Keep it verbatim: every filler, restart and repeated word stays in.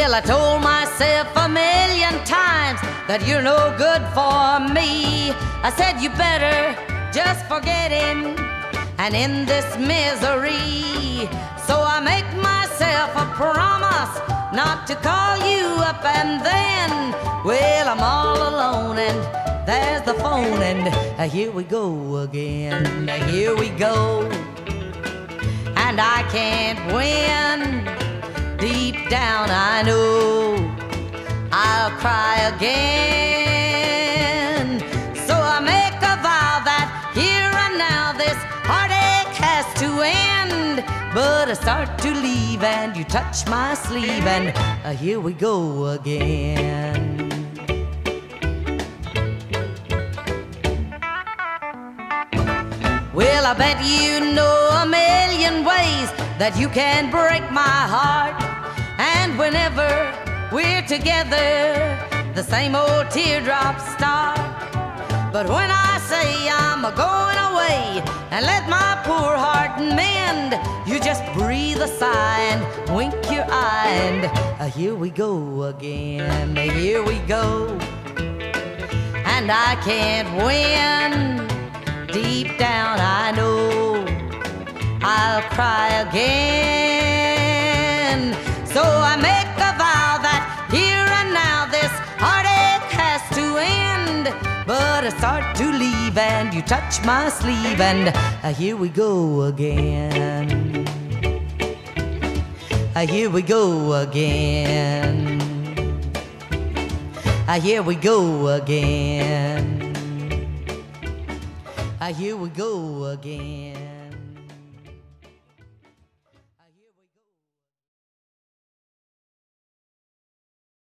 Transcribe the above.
Well, I told myself a million times that you're no good for me. I said you better just forget him and end this misery. So I make myself a promise not to call you up, and then, well, I'm all alone and there's the phone, and uh, here we go again, uh, here we go. And I can't win. Deep down I know I'll cry again. So I make a vow that here and now this heartache has to end. But I start to leave and you touch my sleeve, and uh, here we go again. Well, I bet you know a million ways that you can break my heart. And whenever we're together, the same old teardrops start. But when I say I'm a-going away and let my poor heart mend, you just breathe a sigh and wink your eye, and uh, here we go again, here we go. And I can't win. Deep down I know I'll cry again. So I make a vow that here and now this heartache has to end. But I start to leave and you touch my sleeve, and uh, here we go again. Uh, here we go again. Uh, here we go again. Uh, here we go again.